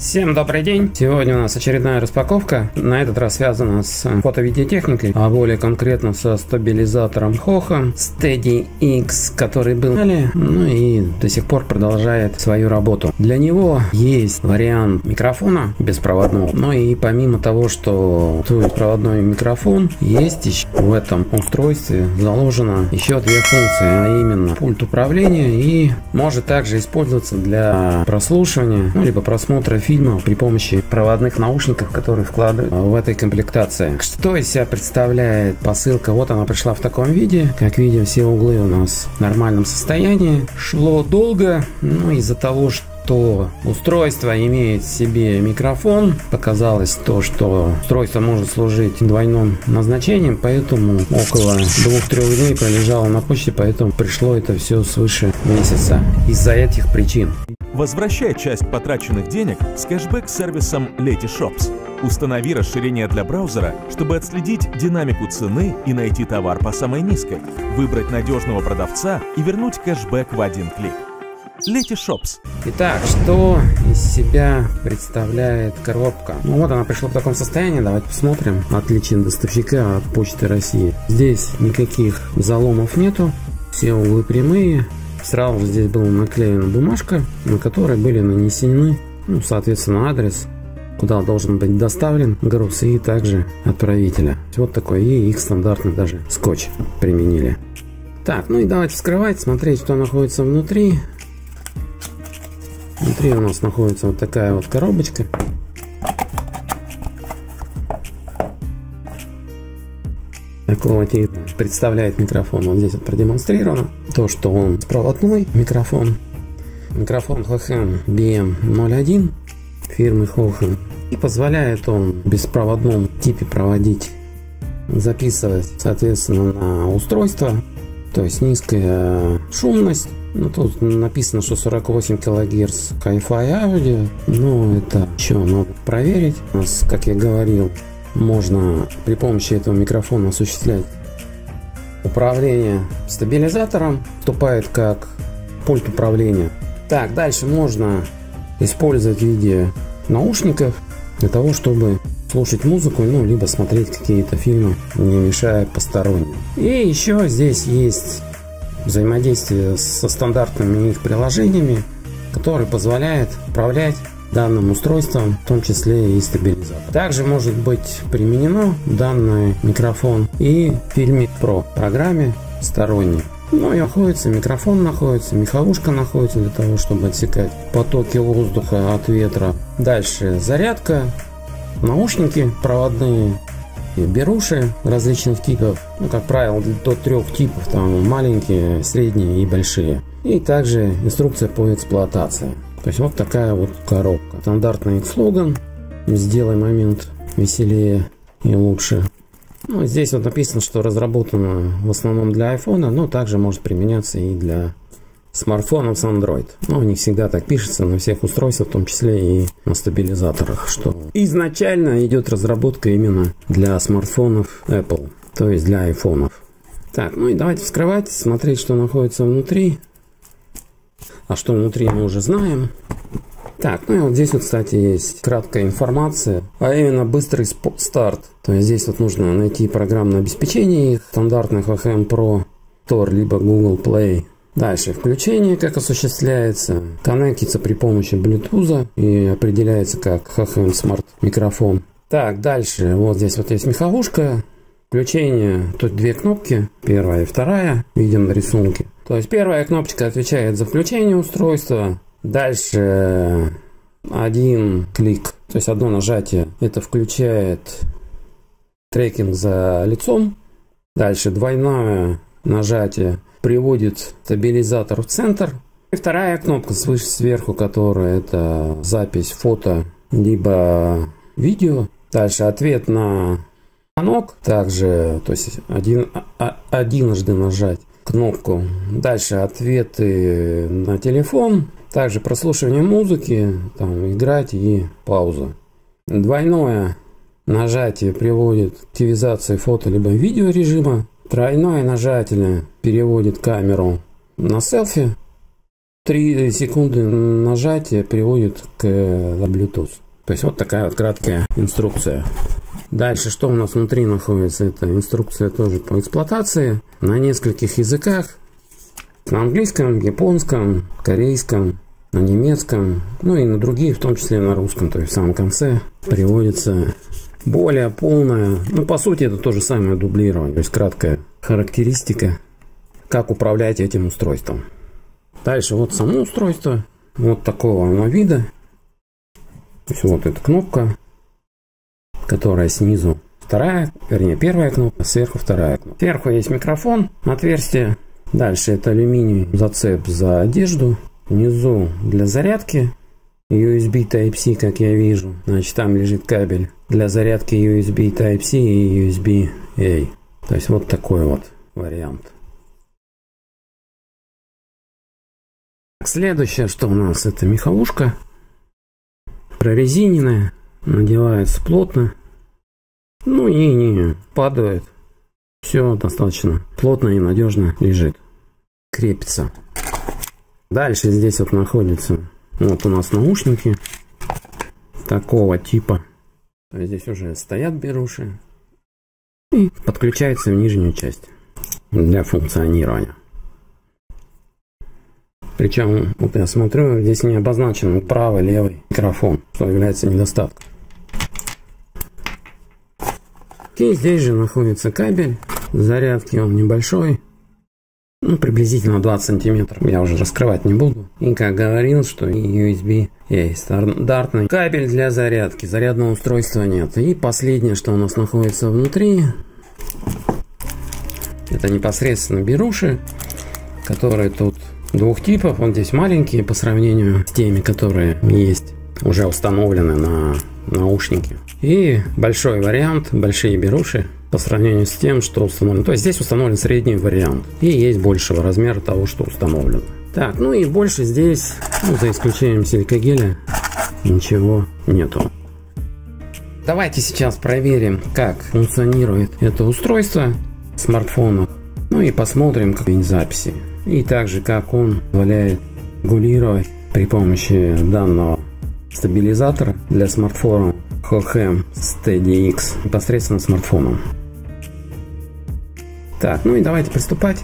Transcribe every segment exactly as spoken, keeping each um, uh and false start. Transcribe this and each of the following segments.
Всем добрый день! Сегодня у нас очередная распаковка. На этот раз связана с фото-видеотехникой, а более конкретно со стабилизатором Hoha Steady X, который был далее, ну и до сих пор продолжает свою работу. Для него есть вариант микрофона беспроводного, но и помимо того, что проводной микрофон, есть еще в этом устройстве заложено еще две функции, а именно пульт управления, и может также использоваться для прослушивания, ну, либо просмотра фильма при помощи проводных наушников, которые вкладывают в этой комплектации. Что из себя представляет посылка? Вот она пришла в таком виде. Как видим, все углы у нас в нормальном состоянии. Шло долго, но из-за того, что то устройство имеет в себе микрофон, показалось то, что устройство может служить двойным назначением, поэтому около двух-трех дней пролежало на почте, поэтому пришло это все свыше месяца из-за этих причин. Возвращай часть потраченных денег с кэшбэк-сервисом Letyshops. Установи расширение для браузера, чтобы отследить динамику цены и найти товар по самой низкой, выбрать надежного продавца и вернуть кэшбэк в один клик. Letyshops. Итак, что из себя представляет коробка? Ну вот она пришла в таком состоянии, давайте посмотрим. Отличие доставщика от Почты России. Здесь никаких заломов нету, все углы прямые. Сразу здесь была наклеена бумажка, на которой были нанесены, ну, соответственно, адрес, куда должен быть доставлен груз, и также отправителя. Вот такой, и их стандартный даже скотч применили. Так, ну и давайте вскрывать, смотреть, что находится внутри. Внутри у нас находится вот такая вот коробочка. Такого типа представляет микрофон. Вот здесь вот продемонстрировано то, что он беспроводной микрофон. Микрофон Hoha би эм ноль один фирмы Hoha. И позволяет он в беспроводном типе проводить, записывать, соответственно, на устройство. То есть низкая шумность. Ну, тут написано, что сорок восемь килогерц Hi-Fi аудио. Но это еще надо проверить. У нас, как я говорил, можно при помощи этого микрофона осуществлять управление стабилизатором. Вступает как пульт управления. Так, дальше можно использовать в виде наушников для того, чтобы слушать музыку, ну, либо смотреть какие-то фильмы, не мешая посторонним. И еще здесь есть взаимодействие со стандартными их приложениями, которые позволяют управлять данным устройством, в том числе и стабилизатор. Также может быть применено данный микрофон и в Filmic Pro программе сторонней. Ну и находится микрофон, находится меховушка, находится для того, чтобы отсекать потоки воздуха от ветра. Дальше зарядка, наушники проводные, беруши различных типов, ну, как правило, до трех типов, там маленькие, средние и большие. И также инструкция по эксплуатации. То есть вот такая вот коробка. Стандартный слоган: сделай момент веселее и лучше. Ну, здесь вот написано, что разработано в основном для iPhone, но также может применяться и для смартфонов с Android. Но не всегда так пишется на всех устройствах, в том числе и на стабилизаторах, что изначально идет разработка именно для смартфонов Apple, то есть для айфонов. Так, ну и давайте вскрывать, смотреть, что находится внутри. А что внутри, мы уже знаем. Так, ну и вот здесь вот, кстати, есть краткая информация, а именно быстрый старт. То есть здесь вот нужно найти программное обеспечение их, стандартных Hoha эм Pro Store, либо Google Play. Дальше включение, как осуществляется, коннектится при помощи Bluetooth и определяется как Hoha эм Smart микрофон. Так, дальше, вот здесь вот есть меховушка. Включение, тут две кнопки, первая и вторая, видим на рисунке. То есть первая кнопочка отвечает за включение устройства. Дальше один клик, то есть одно нажатие, это включает трекинг за лицом. Дальше двойное нажатие приводит стабилизатор в центр. И вторая кнопка свыше сверху, которая это запись фото либо видео. Дальше ответ на звонок. Также, то есть один, одинжды нажать кнопку. Дальше ответы на телефон. Также прослушивание музыки, там, играть и пауза. Двойное нажатие приводит к активизации фото либо видео режима. Тройное нажатие переводит камеру на селфи. три секунды нажатия приводит к Bluetooth. То есть вот такая вот краткая инструкция. Дальше, что у нас внутри находится, это инструкция тоже по эксплуатации на нескольких языках. На английском, японском, корейском, на немецком, ну и на другие, в том числе на русском. То есть в самом конце приводится более полная, ну по сути это то же самое дублирование, то есть краткая характеристика, как управлять этим устройством. Дальше вот само устройство, вот такого оно вида. То есть вот эта кнопка, которая снизу вторая, вернее первая кнопка, сверху вторая кнопка. Сверху есть микрофон, отверстие. Дальше это алюминий зацеп за одежду. Внизу для зарядки ю эс би Type-C, как я вижу. Значит, там лежит кабель для зарядки ю эс би Type-C и ю эс би A. То есть вот такой вот вариант. Следующее, что у нас, это меховушка. Прорезиненная, надевается плотно. Ну и не падает. Все достаточно плотно и надежно лежит. Крепится. Дальше здесь вот находится, вот у нас наушники такого типа. Здесь уже стоят беруши. И подключается в нижнюю часть для функционирования. Причем, вот я смотрю, здесь не обозначен правый, левый микрофон, что является недостатком. И здесь же находится кабель зарядки, он небольшой, ну приблизительно двадцать сантиметров, я уже раскрывать не буду. И как говорил, что и ю эс би A, стандартный кабель для зарядки, зарядного устройства нет. И последнее, что у нас находится внутри, это непосредственно беруши, которые тут двух типов. Вот здесь маленькие по сравнению с теми, которые есть уже установлены на наушники. И большой вариант, большие беруши по сравнению с тем, что установлено. То есть здесь установлен средний вариант. И есть большего размера того, что установлено. Так, ну и больше здесь, ну, за исключением силикагеля, ничего нету. Давайте сейчас проверим, как функционирует это устройство смартфона. Ну и посмотрим, как записи. И также, как он позволяет регулировать при помощи данного стабилизатора для смартфона Hohem Steady X непосредственно смартфоном. Так, ну и давайте приступать.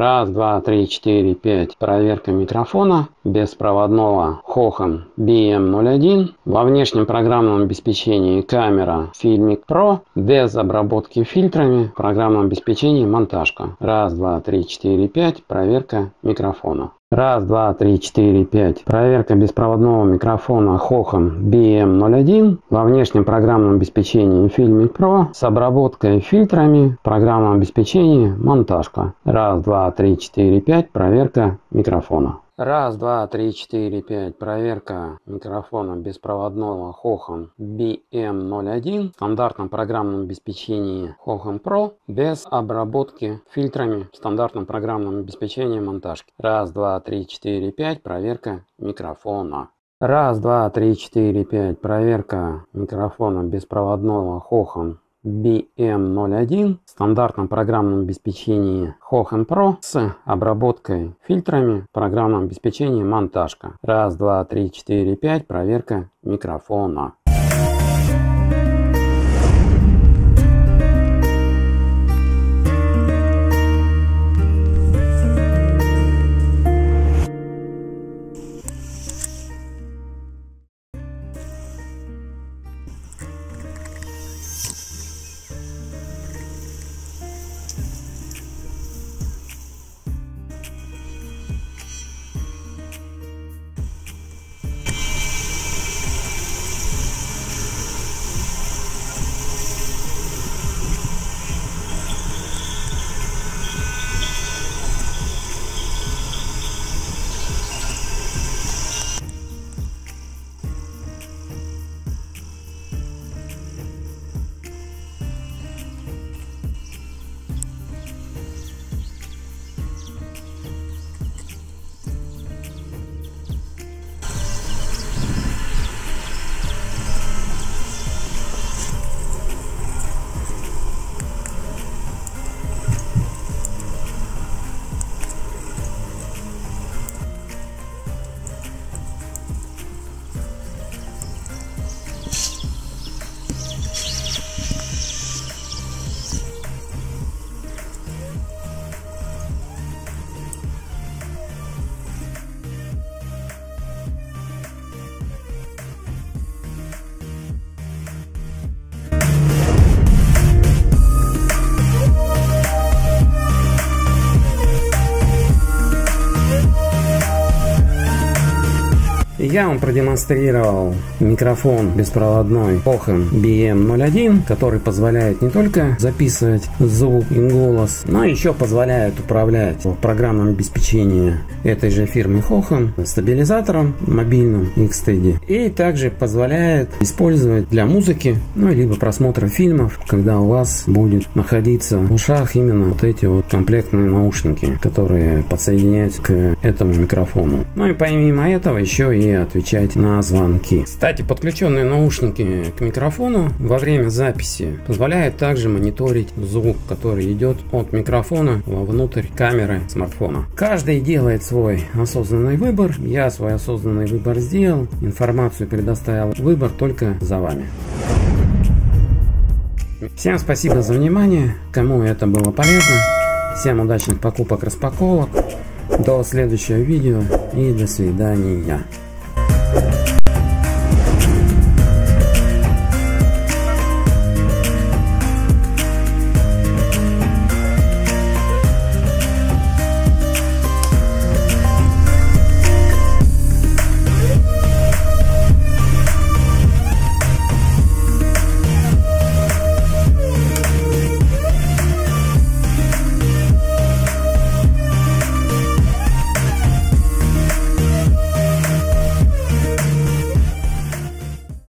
Раз, два, три, четыре, пять. Проверка микрофона беспроводного Hohem би эм ноль один. Во внешнем программном обеспечении камера Filmic Pro. Без обработки фильтрами. В программном обеспечении монтажка. Раз, два, три, четыре, пять. Проверка микрофона. Раз, два, три, четыре, пять. Проверка беспроводного микрофона Hohem би эм ноль один. Во внешнем программном обеспечении Filmic Pro. С обработкой фильтрами. В программном обеспечении монтажка. Раз, два, три, четыре, пять. Проверка микрофона. Раз, два, три, четыре, пять. Проверка микрофона беспроводного Hohem би эм ноль один в стандартном программном обеспечении Hohem Pro без обработки фильтрами в стандартном программном обеспечении монтажки. Раз, два, три, четыре, пять. Проверка микрофона. Раз, два, три, четыре, пять. Проверка микрофона беспроводного Hohem би эм ноль один в стандартном программном обеспечении Hohem Pro с обработкой фильтрами в программном обеспечении монтажка. Раз, два, три, четыре, пять. Проверка микрофона. Я вам продемонстрировал микрофон беспроводной Hohem би эм ноль один, который позволяет не только записывать звук и голос, но еще позволяет управлять в программном обеспечении этой же фирмы Hohem стабилизатором мобильным Xsteady. И также позволяет использовать для музыки, ну либо просмотра фильмов, когда у вас будет находиться в ушах именно вот эти вот комплектные наушники, которые подсоединяются к этому микрофону. Ну и помимо этого еще и отвечать на звонки. Кстати, подключенные наушники к микрофону во время записи позволяют также мониторить звук, который идет от микрофона вовнутрь камеры смартфона. Каждый делает свой осознанный выбор. Я свой осознанный выбор сделал. Информацию предоставил. Выбор только за вами. Всем спасибо за внимание. Кому это было полезно. Всем удачных покупок, распаковок. До следующего видео и до свидания.